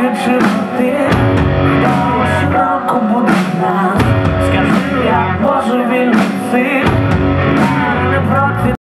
ти, ранку буде нас. Скажи, як може він цим